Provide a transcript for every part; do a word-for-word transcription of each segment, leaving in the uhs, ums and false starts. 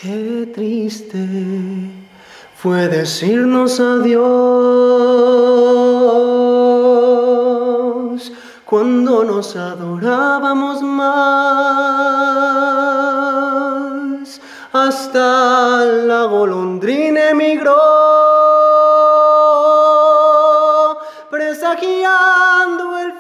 Qué triste fue decirnos adiós cuando nos adorábamos más. Hasta la golondrina emigró, presagiando el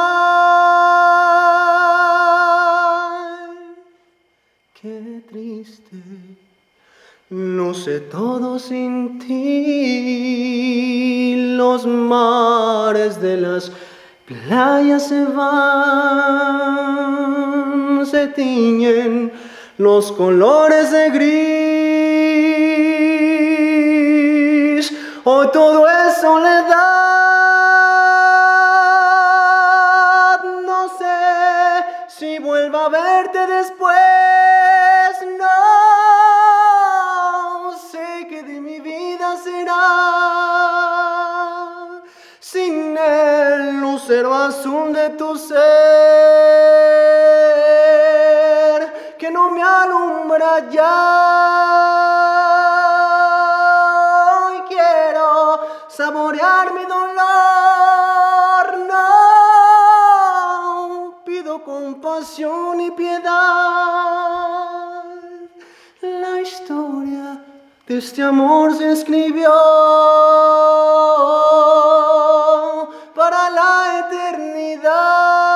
final. Qué triste, luce todo sin ti. Los mares de las playas se van, se tiñen los colores de gris. Hoy todo es soledad. No sé si vuelva a verte después. No sé qué de mi vida será sin el lucero azul de tu ser, que no me alumbra ya. Hoy quiero saborear mi dolor. No pido compasión y piedad. La historia de este amor se escribió para la eternidad.